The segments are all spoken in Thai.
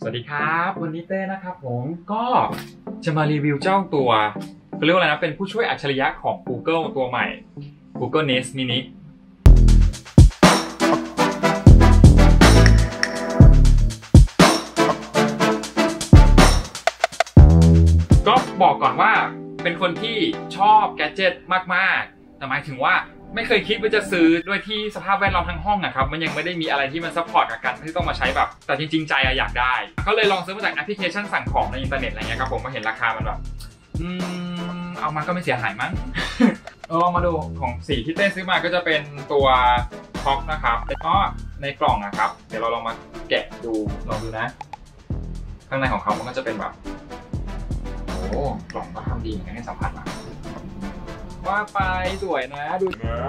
สวัสดีครับวันนี้เต้นะครับผมก็จะมารีวิวเจ้าตัวเขาเรียกว่าอะไรนะเป็นผู้ช่วยอัจฉริยะของ Google ตัวใหม่ Google Nest Mini ก็บอกก่อนว่าเป็นคนที่ชอบแกดเจ็ตมากๆแต่หมายถึงว่าไม่เคยคิดว่าจะซื้อด้วยที่สภาพแวดล้อมทั้งห้องนะครับมันยังไม่ได้มีอะไรที่มันซัพพอร์ตกับการที่ต้องมาใช้แบบแต่จริงๆใจอยากได้ก็เลยลองซื้อมาจากแอปพลิเคชันสั่งของในอินเทอร์เน็ตอะไรเงี้ยครับผมมาเห็นราคามันแบบเอามาก็ไม่เสียหายมั้ง ลองมาดูของสีที่เต้ซื้อมาก็จะเป็นตัวท็อปนะครับแล้วก็ในกล่องนะครับเดี๋ยวเราลองมาแกะดูลองดูนะข้างในของเขามันก็จะเป็นแบบโอ้กล่องก็ทำดีเหมือนกันให้สัมผัสมาว่าไปสวยนะดู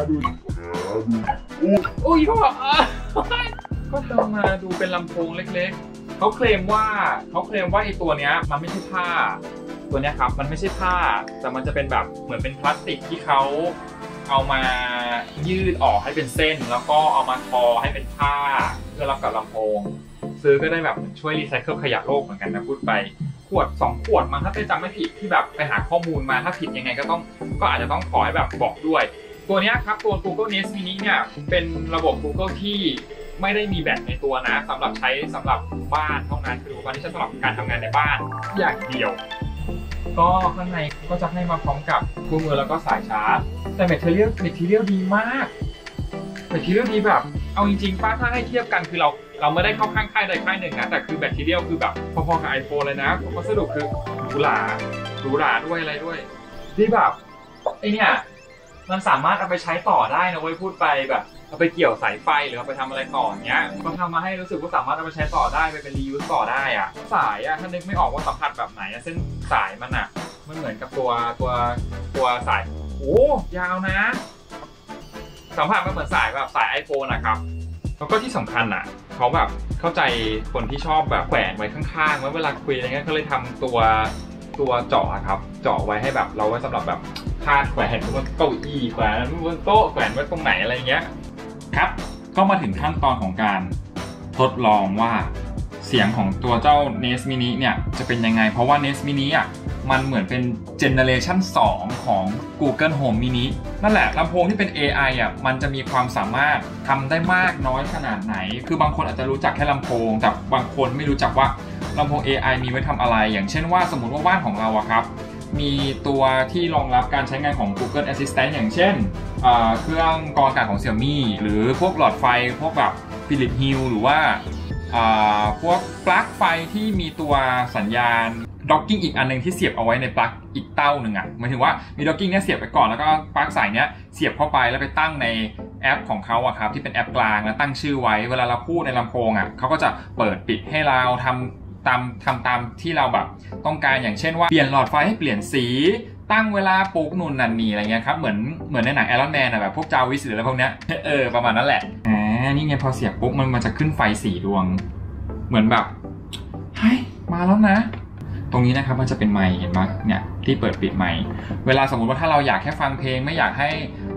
อุ้ยพ่อก็เติมมาดูเป็นลำโพงเล็กๆเขาเคลมว่าไอ้ตัวเนี้ยมันไม่ใช่ผ้าตัวเนี้ยครับมันไม่ใช่ผ้าแต่มันจะเป็นแบบเหมือนเป็นพลาสติกที่เขาเอามายืดออกให้เป็นเส้นแล้วก็เอามาทอให้เป็นผ้าเพื่อรับกับลำโพงซื้อก็ได้แบบช่วยรีไซเคิลขยะโลกเหมือนกันนะพูดไปขวด2ขวดมั้งถ้าจำไม่ผิดที่แบบไปหาข้อมูลมาถ้าผิดยังไงก็อาจจะต้องขอให้แบบบอกด้วยตัวนี้ครับตัว Google Nest Mini เนี่ยเป็นระบบ Google ที่ไม่ได้มีแบตในตัวนะสำหรับใช้สำหรับบ้านเท่านั้นคืออุปกรณ์ที่ใช้สำหรับการทำงานในบ้านอย่างเดียวก็ข้างในก็จะให้มาพร้อมกับคู่มือแล้วก็สายชาร์จแต่แมทเทอเรียลดีมากแมทเทอเรียลดีแบบเอาจริงๆป้าถ้าให้เทียบกันคือเราไม่ได้เข้าข้างค่ายใดค่ายหนึ่งนะแต่คือแบตเทอเรียลคือแบบพอๆกับ iPhone เลยนะวัสดุคือหรูหราด้วยอะไรด้วยที่แบบไอเนี่ยมันสามารถเอาไปใช้ต่อได้นะเว้ยพูดไปแบบเอาไปเกี่ยวสายไฟหรือเอาไปทำอะไรต่ออย่างเงี้ยก็ทำมาให้รู้สึกว่าสามารถเอาไปใช้ต่อได้ไปเป็นรียูสต่อได้อะสายอะถ้านึกไม่ออกว่าสัมผัสแบบไหนเส้นสายมันอะมันเหมือนกับตัวสายโอ้ยาวนะสัมผัสมันเหมือนสายแบบสาย iPhone นะครับแล้วก็ที่สำคัญอ่ะเขาแบบเข้าใจคนที่ชอบแบบแขวนไว้ข้างๆไว้เวลาคุยอะไรเงี้ยเขาเลยทำตัวเจาะครับเจาะไว้ให้แบบเราไว้สำหรับแบบพาดแขวนบนเก้าอี้แขวนบนโต๊ะแขวนไว้ตรงไหนอะไรเงี้ยครับก็มาถึงขั้นตอนของการทดลองว่าเสียงของตัวเจ้า Nest Mini เนี่ยจะเป็นยังไงเพราะว่า Nest Mini อ่ะมันเหมือนเป็นเจเนเรชัน2ของ Google Home Mini นั่นแหละลำโพงที่เป็น AI อ่ะมันจะมีความสามารถทำได้มากน้อยขนาดไหนคือบางคนอาจจะรู้จักแค่ลำโพงแต่บางคนไม่รู้จักว่าลำโพง AI มีไว้ทำอะไรอย่างเช่นว่าสมมุติว่าบ้านของเราอะครับมีตัวที่รองรับการใช้งานของ Google Assistant อย่างเช่นเครื่องกรองอากาศของ Xiaomi หรือพวกหลอดไฟพวกแบบ Philips Hue หรือว่าพวกปลั๊กไฟที่มีตัวสัญญาณด็อกกิ้งอีกอันนึงที่เสียบเอาไว้ในปลั๊กอีกเต้าหนึ่งอ่ะหมายถึงว่ามีด็อกกิ้งเนี้ยเสียบไปก่อนแล้วก็ปลั๊กสายเนี้ยเสียบเข้าไปแล้วไปตั้งในแอปของเขาอะครับที่เป็นแอปกลางแล้วตั้งชื่อไว้เวลาเราพูดในลำโพงอ่ะเขาก็จะเปิดปิดให้เราทำตามที่เราแบบต้องการอย่างเช่นว่าเปลี่ยนหลอดไฟให้เปลี่ยนสีตั้งเวลาปลุกนู่นนั่นนี่อะไรเงี้ยครับเหมือนในหนังไอรอนแมนอะแบบพวกจาวิสหรืออะไรพวกเนี้ยประมาณนั้นแหละนี่ไงพอเสียบปุ๊บมันจะขึ้นไฟ4 ดวงเหมือนแบบเฮ้ยมาแล้วนะตรงนี้นะครับมันจะเป็นไมค์เห็นไหมเนี่ยที่เปิดปิดไมค์เวลาสมมุติว่าถ้าเราอยากแค่ฟังเพลงไม่อยากให้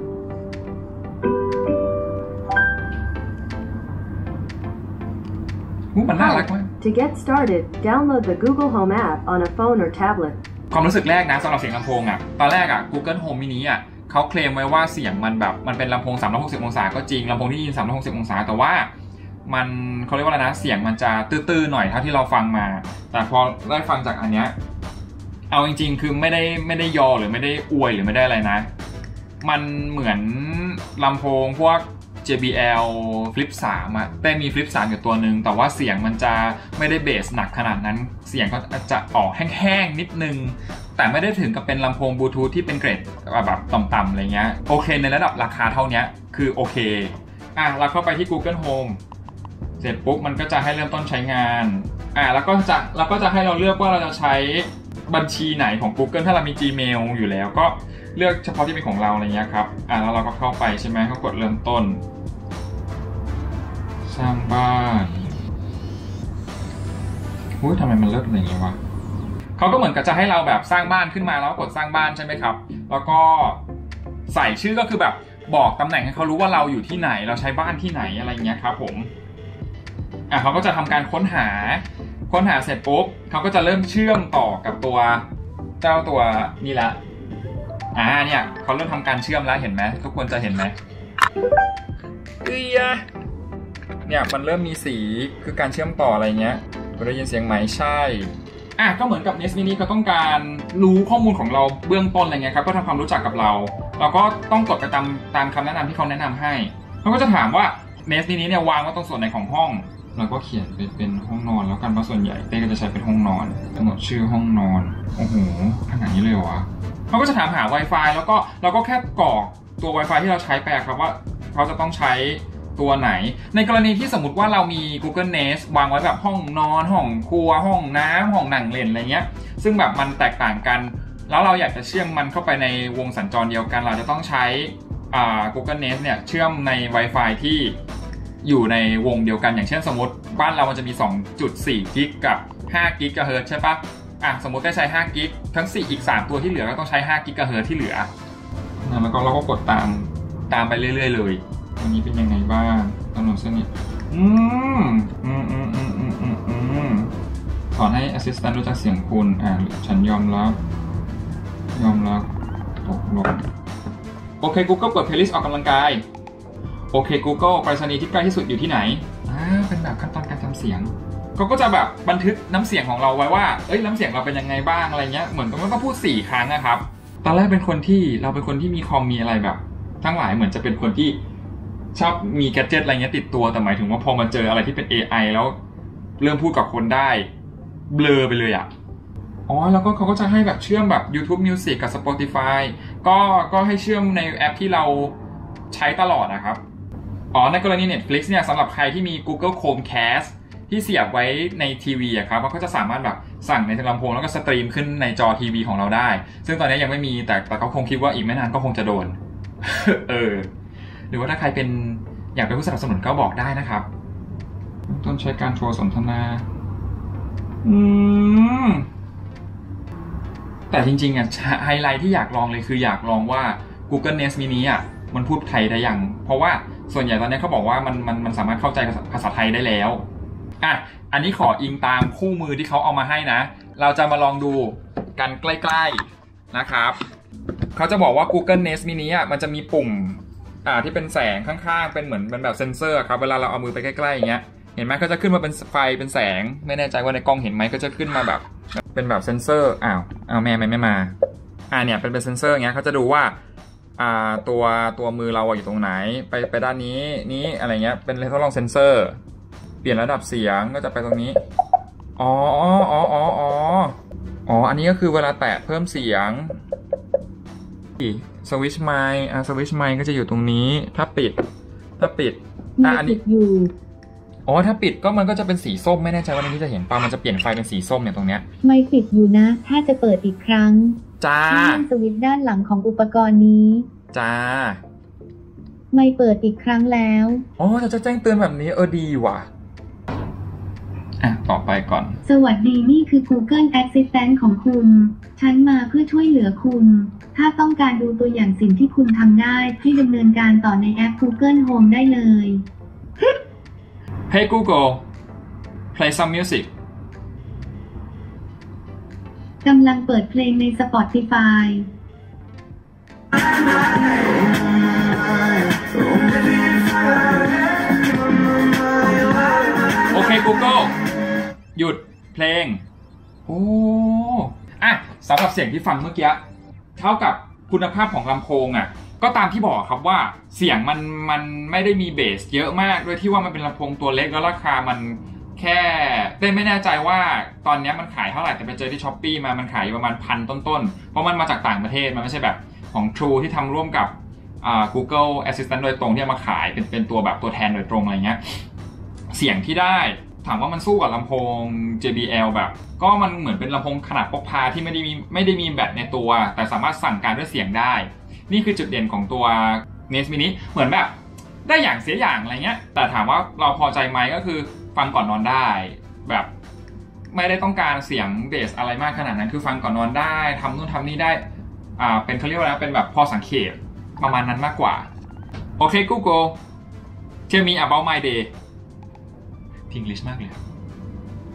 มันน่ารักมาก To get started, download the Google Home app on a phone or tablet. ความรู้สึกแรกนะสำหรับเสียงลำโพงอ่ะตอนแรกอ่ะ Google Home Mini อ่ะเขาเคลมไว้ว่าเสียงมันแบบมันเป็นลำโพง360องศาก็จริงลำโพงที่ยิน360องศาแต่ว่ามันเขาเรียกว่าอะไรนะเสียงมันจะตื้อๆหน่อยเท่าที่เราฟังมาแต่พอได้ฟังจากอันเนี้ยเอาจริงๆคือไม่ได้ยอหรือไม่ได้อวยหรือไม่ได้อะไรนะมันเหมือนลำโพงพวก JBL Flip 3อะแต่มี Flip 3อยู่ตัวหนึ่งแต่ว่าเสียงมันจะไม่ได้เบสหนักขนาดนั้นเสียงก็จะออกแห้งๆนิดนึงแต่ไม่ได้ถึงกับเป็นลำโพงบลูทูธที่เป็นเกรดแบบต่ำๆอะไรเงี้ยโอเคในระดับราคาเท่านี้คือโอเคเราเข้าไปที่ Google Homeเสร็จปุ๊บมันก็จะให้เริ่มต้นใช้งานแล้วก็จะให้เราเลือกว่าเราจะใช้บัญชีไหนของ Google ถ้าเรามี Gmail อยู่แล้วก็เลือกเฉพาะที่เป็นของเราอะไรเงี้ยครับแล้วเราก็เข้าไปใช่ไหมก็กดเริ่มต้นสร้างบ้านทำไมมันเลิกอย่างนี้วะเขาก็เหมือนกับจะให้เราแบบสร้างบ้านขึ้นมาแล้วกดสร้างบ้านใช่ไหมครับแล้วก็ใส่ชื่อก็คือแบบบอกตำแหน่งให้เขารู้ว่าเราอยู่ที่ไหนเราใช้บ้านที่ไหนอะไรเงี้ยครับผมเขาก็จะทำการค้นหาค้นหาเสร็จปุ๊บเขาก็จะเริ่มเชื่อมต่อกับตัวเจ้าตัวนี่ละเนี่ยเขาเริ่มทำการเชื่อมแล้วเห็นไหมทุกคนจะเห็นไหมเนี่ยมันเริ่มมีสีคือการเชื่อมต่ออะไรเงี้ยคุณได้ยินเสียงไหมใช่ก็เหมือนกับ Nest Mini เขาต้องการรู้ข้อมูลของเราเบื้องต้นอะไรเงี้ยครับก็ทำความรู้จักกับเราก็ต้องกดไปตามคำแนะนำที่เขาแนะนำให้เขาก็จะถามว่า Nest Mini เนี่ยวางไว้ตรงส่วนไหนของห้องเราก็เขียนเป็นห้องนอนแล้วกันเพราะส่วนใหญ่เต้ก็จะใช้เป็นห้องนอนกำหนดชื่อห้องนอนโอ้โหขนาดนี้เลยเหรอวะเขาก็จะถามหา Wi-Fi แล้วก็เราก็แค่กรอกตัว Wi-Fi ที่เราใช้ไปครับว่าเขาจะต้องใช้ตัวไหนในกรณีที่สมมติว่าเรามี Google Nest วางไว้แบบห้องนอนห้องครัวห้องน้ำห้องนั่งเล่นอะไรเงี้ยซึ่งแบบมันแตกต่างกันแล้วเราอยากจะเชื่อมมันเข้าไปในวงสัญจรเดียวกันเราจะต้องใช้Google Nest เนี่ยเชื่อมใน Wi-Fi ที่อยู่ในวงเดียวกันอย่างเช่นสมมติบ้านเรามันจะมี 2.4 กิกกับ5กิกะเฮิรตซ์ใช่ปะสมมติได้ใช้5กิกทั้ง4อีก3ตัวที่เหลือก็ต้องใช้5กิกะเฮิรตซ์ที่เหลือแล้วก็เราก็กดตามไปเรื่อยๆเลยอันนี้เป็นยังไงบ้างถนนเส้นนี้สอนให้ Assistant รู้จักเสียงคุณฉันยอมรับตกลงโอเค Google เปิด playlist ออกกำลังกายโอเค Google ไปรษณีย์ที่ใกล้ที่สุดอยู่ที่ไหนเป็นแบบขั้นตอนการทำเสียงเขาก็จะแบบบันทึกน้ำเสียงของเราไว้ว่าน้ำเสียงเราเป็นยังไงบ้างอะไรเงี้ยเหมือนต้องพูด4 ครั้งนะครับตอนแรกเราเป็นคนที่มีคอมมีอะไรแบบทั้งหลายเหมือนจะเป็นคนที่ชอบมีแกดเจ็ตอะไรเงี้ยติดตัวแต่หมายถึงว่าพอมาเจออะไรที่เป็น AI แล้วเริ่มพูดกับคนได้เบลอไปเลยแล้วก็เขาก็จะให้แบบเชื่อมแบบ YouTube Music กับ Spotify ก็ให้เชื่อมในแอปที่เราใช้ตลอดนะครับในกรณี Netflix เนี่ยสำหรับใครที่มี Google Chromecast ที่เสียบไว้ในทีวีครับมันก็จะสามารถแบบสั่งในลำโพงแล้วก็สตรีมขึ้นในจอทีวีของเราได้ซึ่งตอนนี้ยังไม่มีแต่เขาคงคิดว่าอีกไม่นานก็คงจะโดน หรือว่าถ้าใครอยากเป็นผู้สนับสนุนก็บอกได้นะครับต้นใช้การโทรสนทนาแต่จริงๆไฮไลท์ที่อยากลองเลยคืออยากลองว่า Google Nest Mini มันพูดไทยได้ยังเพราะว่าส่วนใหญ่ตอนนี้เขาบอกว่ามันสามารถเข้าใจภาษาไทยได้แล้วอันนี้ขออิงตามคู่มือที่เขาเอามาให้นะเราจะมาลองดูกันใกล้ๆนะครับเขาจะบอกว่า Google Nest Mini มันจะมีปุ่มที่เป็นแสงข้างๆเป็นเหมือนเป็นแบบเซ็นเซอร์ครับเวลาเราเอามือไปใกล้ๆอย่างเงี้ยเห็นไหมก็จะขึ้นมาเป็นไฟเป็นแสงไม่แน่ใจว่าในกล้องเห็นไหมก็จะขึ้นมาแบบเป็นแบบเซ็นเซอร์แม่ไม่มาเนี่ยเป็นเซ็นเซอร์อย่างเงี้ยเขาจะดูว่าตัวมือเราอยู่ตรงไหนไปด้านนี้อะไรเงี้ยเป็นทดลองเซ็นเซอร์เปลี่ยนระดับเสียงก็จะไปตรงนี้อันนี้ก็คือเวลาแตะเพิ่มเสียงสวิตช์ไมค์สวิตช์ไมค์ก็จะอยู่ตรงนี้ถ้าปิดอันนี้อยู่ถ้าปิดก็มันก็จะเป็นสีส้มไม่แน่ใจว่านี้จะเห็นป่ะมันจะเปลี่ยนไฟเป็นสีส้มเนี่ยตรงเนี้ยไม่ปิดอยู่นะถ้าจะเปิดอีกครั้งจ้าสวิตช์ด้านหลังของอุปกรณ์นี้จ้าไม่เปิดอีกครั้งแล้วจะแจ้งเตือนแบบนี้ดีว่ะต่อไปก่อนสวัสดีนี่คือ Google Assistant ของคุณฉันมาเพื่อช่วยเหลือคุณถ้าต้องการดูตัวอย่างสิ่งที่คุณทำได้ให้ดำเนินการต่อในแอป Google Home ได้เลย Hey Google play some music กำลังเปิดเพลงใน Spotify โอเค Google หยุดเพลงสำหรับเสียงที่ฟังเมื่อกี้เท่ากับคุณภาพของลำโพงก็ตามที่บอกครับว่าเสียงมันไม่ได้มีเบสเยอะมากด้วยที่ว่ามันเป็นลำโพงตัวเล็กแล้วราคามันแค่ไม่แน่ใจว่าตอนนี้มันขายเท่าไหร่แต่ไปเจอที่ Shopee มันขายประมาณ1,000 ต้นๆเพราะมันมาจากต่างประเทศมันไม่ใช่แบบของ True ที่ทำร่วมกับGoogle Assistant โดยตรงที่มาขายเป็นตัวแบบตัวแทนโดยตรงอะไรเงี้ยเสียงที่ได้ถามว่ามันสู้กับลำโพง JBL แบบก็มันเหมือนเป็นลำโพงขนาดพกพาที่ไม่ได้มีแบตในตัวแต่สามารถสั่งการด้วยเสียงได้นี่คือจุดเด่นของตัว Nest Mini เหมือนแบบได้อย่างเสียอย่างอะไรเงี้ยแต่ถามว่าเราพอใจไหมก็คือฟังก่อนนอนได้แบบไม่ได้ต้องการเสียงเบสอะไรมากขนาดนั้นคือฟังก่อนนอนได้ทำนู่นทำนี่ได้เป็นเขาเรียกว่าเป็นแบบพอสังเกตประมาณนั้นมากกว่าโอเค Google tell me about my day พิงลิชมากเลย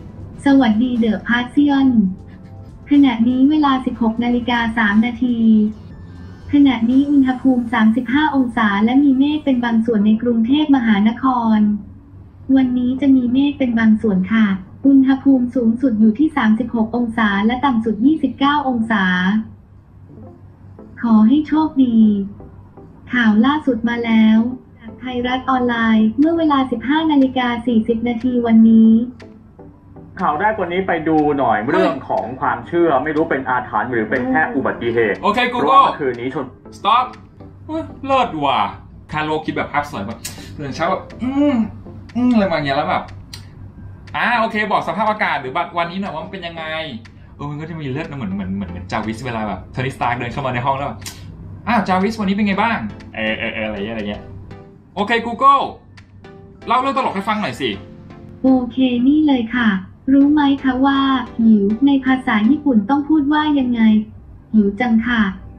สวัสดีเดอะพาร์ซิออนขณะนี้เวลา 16:03 นาที ขณะนี้อุณหภูมิ 35 องศาและมีเมฆเป็นบางส่วนในกรุงเทพมหานคร วันนี้จะมีเมฆเป็นบางส่วนค่ะ อุณหภูมิสูงสุดอยู่ที่ 36 องศาและต่ำสุด 29 องศา ขอให้โชคดี ข่าวล่าสุดมาแล้วจากไทยรัฐออนไลน์เมื่อเวลา 15:40 นาทีวันนี้ข่าวแรกวันนี้ไปดูหน่อยเรื่องของความเชื่อไม่รู้เป็นอาถรรพ์หรือเป็นแค่อุบัติเหตุโอเค Google เมื่อคืนนี้ชน stop เลิศว่ะคาร์โลคิดแบบภาพสวยแบบตื่นเช้าแบบอะไรบางอย่างแล้วแบบโอเคบอกสภาพอากาศหรือวันนี้หน่อยว่ามันเป็นยังไงมันก็จะมีเลือดเหมือนจาวิสเวลาแบบโทนี่สตาร์เดินเข้ามาในห้องแล้วแบบจาวิสวันนี้เป็นไงบ้างอะไรเงี้ยโอเค Google เล่าเรื่องตลกให้ฟังหน่อยสิโอเคนี่เลยค่ะรู้ไหมคะว่าหิวในภาษาญี่ปุ่นต้องพูดว่ายังไงหิวจังค่ะ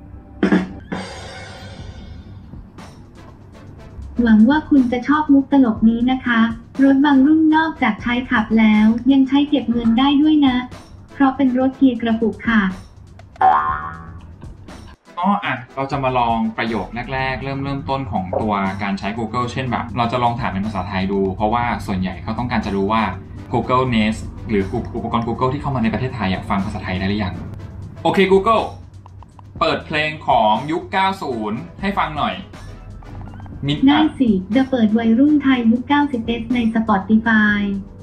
หวังว่าคุณจะชอบมุกตลกนี้นะคะรถบางรุ่นนอกจากใช้ขับแล้วยังใช้เก็บเงินได้ด้วยนะเพราะเป็นรถเกียร์กระปุกค่ะเราจะมาลองประโยคแรกๆเริ่มต้นของตัวการใช้ Google เช่นแบบเราจะลองถามเป็นภาษาไทยดูเพราะว่าส่วนใหญ่เขาต้องการจะรู้ว่า Google Nest หรืออุปกรณ์ Google ที่เข้ามาในประเทศไทยฟังภาษาไทยได้หรือยังโอเค Google เปิดเพลงของยุค 90 ให้ฟังหน่อยได้สิจะเปิดวัยรุ่นไทยยุค 90s ใน Spotify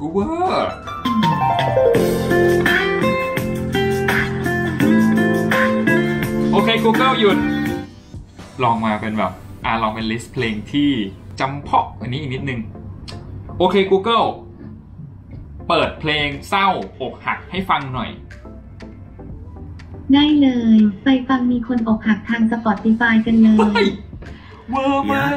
โอเค Google หยุดลองมาเป็นแบบลองเป็นลิสต์เพลงที่จำเพาะอันนี้อีกนิดนึงโอเค Google เปิดเพลงเศร้าอกหักให้ฟังหน่อยได้เลยไปฟังมีคนอกหักทาง Spotify กันเลยเวอร์มาก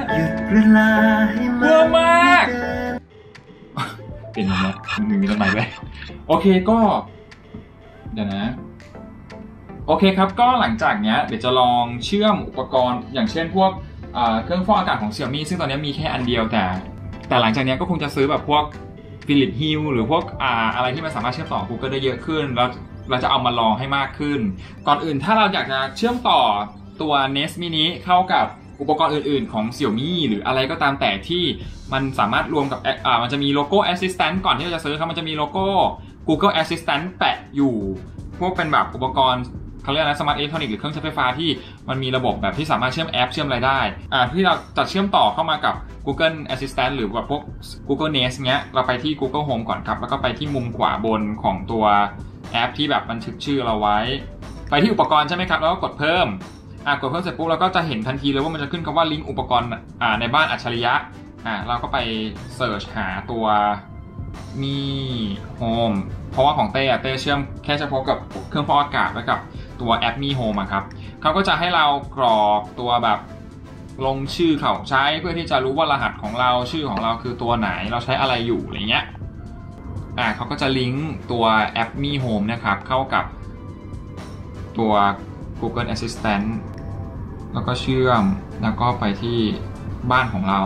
เป็นยังไงมีต้นไม้ด้วยโอเคก็เดี๋ยวนะโอเคครับก็หลังจากเนี้ยเดี๋ยวจะลองเชื่อมอุปกรณ์อย่างเช่นพวกเครื่องฟอกอากาศของ Xiaomi ซึ่งตอนนี้มีแค่อันเดียวแต่หลังจากนี้ก็คงจะซื้อแบบพวก Philips Hue หรือพวกอะไรที่มันสามารถเชื่อมต่อ Google ได้เยอะขึ้นแล้วเราจะเอามาลองให้มากขึ้นก่อนอื่นถ้าเราอยากจะเชื่อมต่อตัว Nest Mini เข้ากับอุปกรณ์อื่นๆของ Xiaomi หรืออะไรก็ตามแต่ที่มันสามารถรวมกับมันจะมีโลโก้ Assistant ก่อนที่เราจะซื้อครับมันจะมีโลโก้ Google Assistant แปะอยู่พวกเป็นแบบอุปกรณ์เขาเรียกนะสมาร์ทอิเล็กทรอนิกส์หรือเครื่องใช้ไฟฟ้าที่มันมีระบบแบบที่สามารถเชื่อมแอปเชื่อมอะไรได้ที่เราจะเชื่อมต่อเข้ามากับ Google Assistant หรือแบบพวก Google Nest เงี้ยเราไปที่ Google Home ก่อนครับแล้วก็ไปที่มุมขวาบนของตัวแอปที่แบบบันทึกชื่อเราไว้ไปที่อุปกรณ์ใช่ไหมครับแล้วก็กดเพิ่มกดเพิ่มเสร็จปุ๊บเราก็จะเห็นทันทีเลยว่ามันจะขึ้นคำว่าลิงก์อุปกรณ์ในบ้านอัจฉริยะเราก็ไปเสิร์ชหาตัวมีโฮมเพราะว่าของเต้เชื่อมแค่เฉพาะกับเครื่องฟอกอากาศไว้กับตัวแอปมีโฮมครับเขาก็จะให้เรากรอกตัวแบบลงชื่อเขาใช้เพื่อที่จะรู้ว่ารหัสของเราชื่อของเราคือตัวไหนเราใช้อะไรอยู่อะไรเงี้ยเขาก็จะลิงก์ตัวแอปมีโฮมนะครับเข้ากับตัว Google Assistant แล้วก็เชื่อมแล้วก็ไปที่บ้านของเรา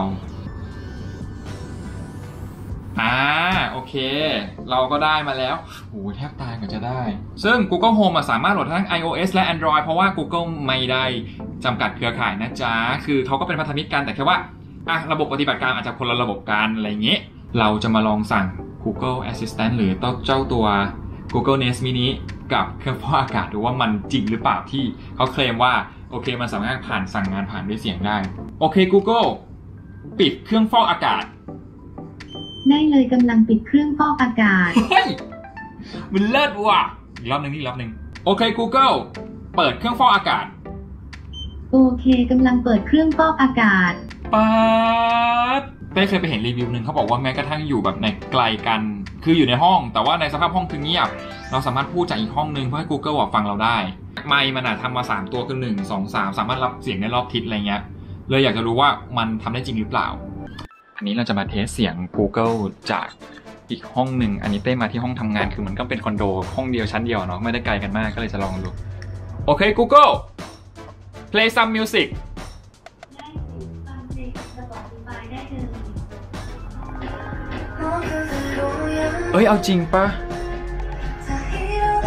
โอเคเราก็ได้มาแล้วโอ้แทบตายกว่าจะได้ซึ่ง Google Home สามารถโหลดทั้ง iOS และ Android เพราะว่า Google ไม่ได้จำกัดเครือข่ายนะจ๊ะคือเขาก็เป็นพันธมิตรกันแต่แค่ว่าระบบปฏิบัติการอาจจะคนละระบบกันอะไรอย่างเงี้ยเราจะมาลองสั่ง Google Assistant หรือเจ้าตัว Google Nest Mini กับเครื่องฟอกอากาศดูว่ามันจริงหรือเปล่าที่เขาเคลมว่าโอเคมันสามารถสั่งงานผ่านด้วยเสียงได้โอเค Google ปิดเครื่องฟอกอากาศได้เลยกำลังปิดเครื่องฟอกอากาศเฮ้ยมันเลิศว่ะอีกรอบหนึ่งโอเค Google เปิดเครื่องฟอกอากาศโอเคกำลังเปิดเครื่องฟอกอากาศเต้เคยไปเห็นรีวิวหนึ่งเขาบอกว่าแม้กระทั่งอยู่แบบในไกลกันคืออยู่ในห้องแต่ว่าในสภาพห้องคือเงียบเราสามารถพูดจากอีกห้องนึงเพื่อให้ Google ฟังเราได้ไมค์มันทำมา3ตัวคือ1 2 3สามารถรับเสียงได้รอบทิศอะไรเงี้ยเลยอยากจะรู้ว่ามันทำได้จริงหรือเปล่าอันนี้เราจะมาเทสเสียง Google จากอีกห้องหนึ่งอันนี้เต้มาที่ห้องทำงานคือมันก็เป็นคอนโดห้องเดียวชั้นเดียวเนาะไม่ได้ไกลกันมากก็เลยจะลองดูโอเค Google play some music ได้สิฟังเพลง Spotify ได้เลยเอาจริงปะ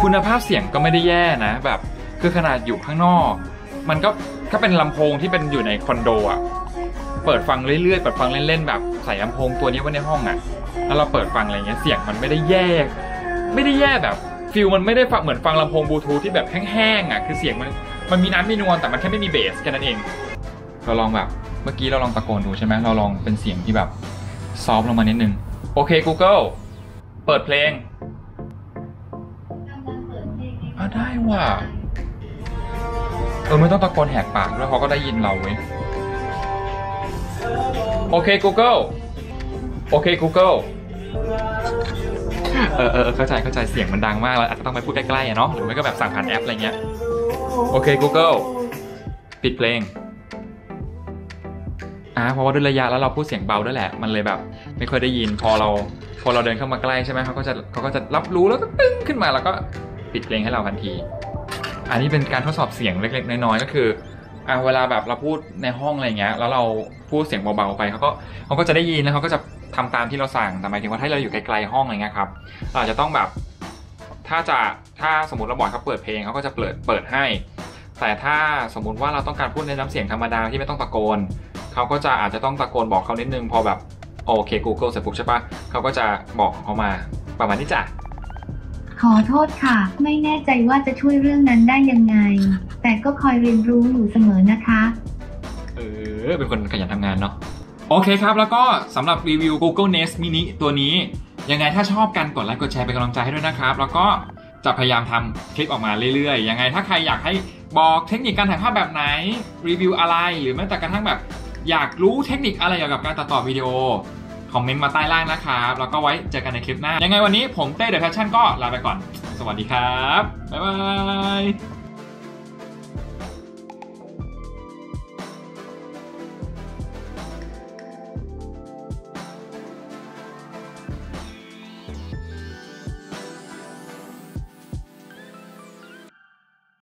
คุณภาพเสียงก็ไม่ได้แย่นะแบบคือขนาดอยู่ข้างนอกมันก็เป็นลำโพงที่เป็นอยู่ในคอนโดอ่ะเปิดฟังเรื่อยๆเปิดฟังเล่นๆแบบใส่ลำโพงตัวนี้ไว้ในห้องอ่ะแล้วเราเปิดฟังอะไรเงี้ยเสียงมันไม่ได้แย่แบบฟิลมันไม่ได้เหมือนฟังลำโพงบลูทูธที่แบบแห้งๆอ่ะคือเสียงมันมีน้ำมีนวลแต่มันแค่ไม่มีเบสแค่นั้นเองเราลองแบบเมื่อกี้เราลองตะโกนดูใช่ไหมเราลองเป็นเสียงที่แบบซอฟต์ลงมานิดนึงโอเค Google เปิดเพลงได้ว่ะไม่ต้องตะโกนแหกปากด้วยเขาก็ได้ยินเราเว้ยโอเค Google โอเค Google เข้าใจเสียงมันดังมากแล้วอาจจะต้องไปพูดใกล้ๆเนาะหรือไม่ก็แบบสั่งผ่านแอปอะไรเงี้ยโอเค Google ปิดเพลงเพราะว่าด้วยระยะแล้วเราพูดเสียงเบาด้วยแหละมันเลยแบบไม่ค่อยได้ยินพอเราเดินเข้ามาใกล้ใช่ไหมเขาก็จะรับรู้แล้วก็ตึ้งขึ้นมาแล้วก็ปิดเพลงให้เราทันทีอันนี้เป็นการทดสอบเสียงเล็กๆน้อยๆก็คือเวลาแบบเราพูดในห้องอะไรเงี้ยแล้วเราพูดเสียงเบาๆไปเขาก็จะได้ยินแล้วเขาก็จะทำตามที่เราสั่งแต่หมายถึงว่าถ้าเราอยู่ไกลๆห้องอะไรเงี้ยครับเราอาจจะต้องแบบถ้าสมมติเราบอกเขาเปิดเพลงเขาก็จะเปิดให้แต่ถ้าสมมติว่าเราต้องการพูดในน้ำเสียงธรรมดาที่ไม่ต้องตะโกนเขาก็จะอาจจะต้องตะโกนบอกเขานิดนึงพอแบบโอเค Google เสร็จปุ๊บใช่ปะเขาก็จะบอกเขามาประมาณนี้จ้ะขอโทษค่ะไม่แน่ใจว่าจะช่วยเรื่องนั้นได้ยังไงแต่ก็คอยเรียนรู้อยู่เสมอนะคะเป็นคนขยันทำงานเนาะโอเคครับแล้วก็สำหรับรีวิว Google Nest Mini ตัวนี้ยังไงถ้าชอบกันกดไลค์กดแชร์เป็นกำลังใจให้ด้วยนะครับแล้วก็จะพยายามทำคลิปออกมาเรื่อยๆยังไงถ้าใครอยากให้บอกเทคนิคการถ่ายภาพแบบไหนรีวิวอะไรหรือแม้แต่กระทั่งแบบอยากรู้เทคนิคอะไรเกี่ยวกับการตัดต่อวิดีโอคอมเมนต์มาใต้ล่างนะครับแล้วก็ไว้เจอกันในคลิปหน้ายังไงวันนี้ผมเต้เดอะแพชชั่นก็ลาไปก่อนสวัสดีครับบ๊ายบาย